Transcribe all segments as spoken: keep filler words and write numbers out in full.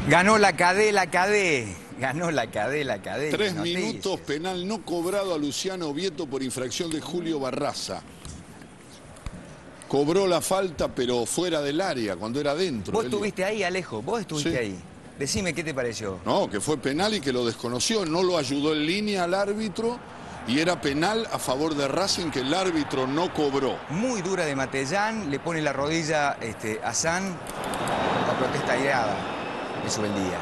Ganó la Cadé, la Cadé. Ganó la Cadé, la Cadé. Tres Noticias. minutos, penal no cobrado a Luciano Oviedo por infracción de Julio Barraza. Cobró la falta, pero fuera del área, cuando era dentro. Vos Él... estuviste ahí, Alejo, vos estuviste Sí. ahí. Decime qué te pareció. No, que fue penal y que lo desconoció. No lo ayudó en línea al árbitro y era penal a favor de Racing que el árbitro no cobró. Muy dura de Matellán, le pone la rodilla este, a San. La protesta aireada de Subeldía.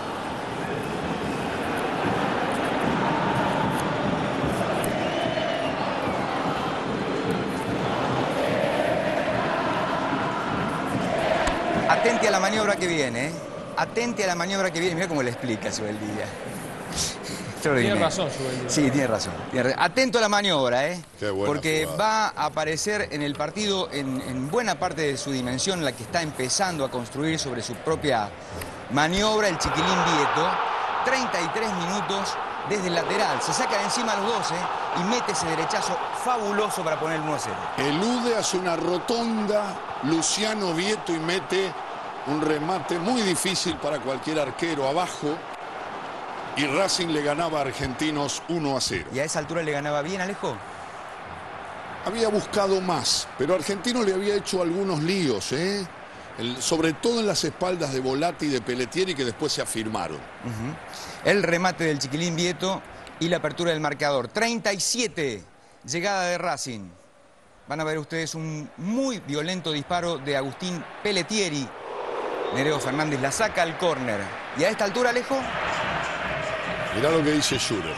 Atente a la maniobra que viene, ¿eh? Atente a la maniobra que viene. Mira cómo le explica Subeldía. Tiene razón, Subeldía. Sí, tiene razón, tiene razón. Atento a la maniobra, ¿eh? Qué buena Porque jugada. va a aparecer en el partido en, en buena parte de su dimensión, la que está empezando a construir sobre su propia maniobra, el Chiquilín Vieto. treinta y tres minutos desde el lateral. Se saca de encima a los doce y mete ese derechazo fabuloso para poner el uno a cero. Elude, hace una rotonda Luciano Oviedo y mete un remate muy difícil para cualquier arquero abajo. Y Racing le ganaba a Argentinos uno a cero. ¿Y a esa altura le ganaba bien, Alejo? Había buscado más, pero Argentinos le había hecho algunos líos, ¿eh? El, sobre todo en las espaldas de Volati y de Pelletieri, que después se afirmaron. Uh-huh. El remate del Chiquilín Vieto y la apertura del marcador. treinta y siete, llegada de Racing. Van a ver ustedes un muy violento disparo de Agustín Pelletieri. Nereo Fernández la saca al córner. ¿Y a esta altura, Alejo? Mirá lo que dice Schurer.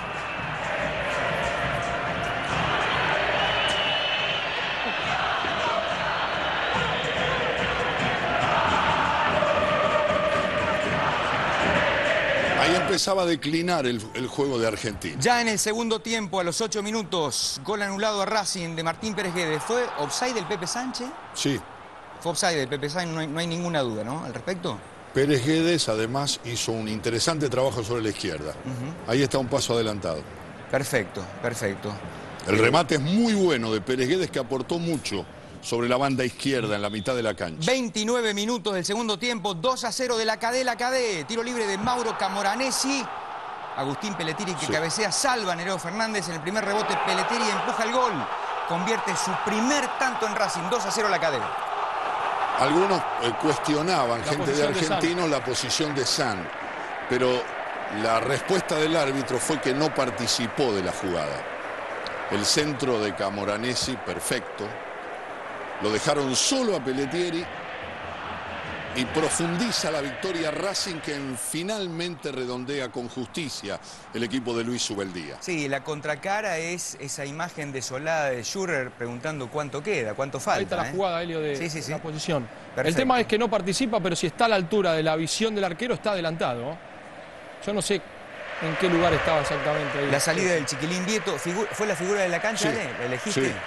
Ahí empezaba a declinar el, el juego de Argentina. Ya en el segundo tiempo, a los ocho minutos, gol anulado a Racing de Martín Pérez Guedes. ¿Fue offside del Pepe Sánchez? Sí. Fue offside del Pepe Sánchez, no hay, no hay ninguna duda, ¿no? Al respecto. Pérez Guedes además hizo un interesante trabajo sobre la izquierda. Uh-huh. Ahí está un paso adelantado. Perfecto, perfecto. El remate es muy bueno de Pérez Guedes, que aportó mucho sobre la banda izquierda en la mitad de la cancha. veintinueve minutos del segundo tiempo, dos a cero de la Cadé, la Cadé. Tiro libre de Mauro Camoranesi. Agustín Pelletieri que sí. cabecea, salva a Nereo Fernández en el primer rebote. Pelletieri empuja el gol. Convierte su primer tanto en Racing, dos a cero la Cadé. Algunos eh, cuestionaban, la gente de Argentinos, la posición de San, pero la respuesta del árbitro fue que no participó de la jugada. El centro de Camoranesi, perfecto. Lo dejaron solo a Pelletieri y profundiza la victoria Racing, que finalmente redondea con justicia el equipo de Luis Subeldía. Sí, la contracara es esa imagen desolada de Schurer preguntando cuánto queda, cuánto falta. Ahí está la ¿eh? jugada, Helio, de sí, sí, sí. la posición. Perfecto. El tema es que no participa, pero si está a la altura de la visión del arquero, está adelantado. Yo no sé en qué lugar estaba exactamente ahí. La salida del Chiquilín Vieto, ¿fue la figura de la cancha? Sí. ¿La elegiste? Sí.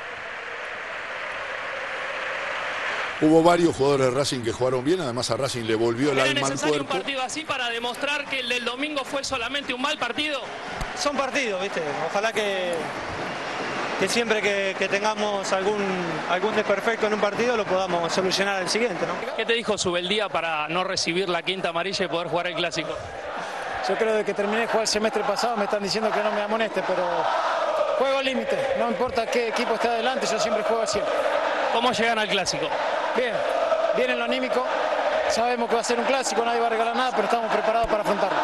Hubo varios jugadores de Racing que jugaron bien, además a Racing le volvió el ¿Era alma al necesario cuerpo. un partido así para demostrar que el del domingo fue solamente un mal partido? Son partidos, ¿viste? Ojalá que, que siempre que, que tengamos algún, algún desperfecto en un partido lo podamos solucionar al siguiente, ¿no? ¿Qué te dijo Subeldía para no recibir la quinta amarilla y poder jugar el clásico? Yo creo que terminé de jugar el semestre pasado, me están diciendo que no me amoneste, pero juego al límite. No importa qué equipo esté adelante, yo siempre juego al cien. ¿Cómo llegan al clásico? Bien, bien en lo anímico. Sabemos que va a ser un clásico, nadie va a regalar nada, pero estamos preparados para afrontarlo.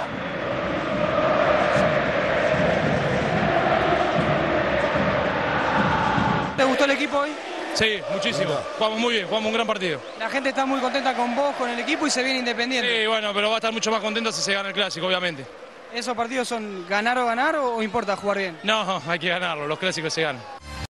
¿Te gustó el equipo hoy? Sí, muchísimo. Jugamos muy bien, jugamos un gran partido. La gente está muy contenta con vos, con el equipo y se viene Independiente. Sí, bueno, pero va a estar mucho más contento si se gana el clásico, obviamente. ¿Esos partidos son ganar o ganar o importa jugar bien? No, hay que ganarlo, los clásicos se ganan.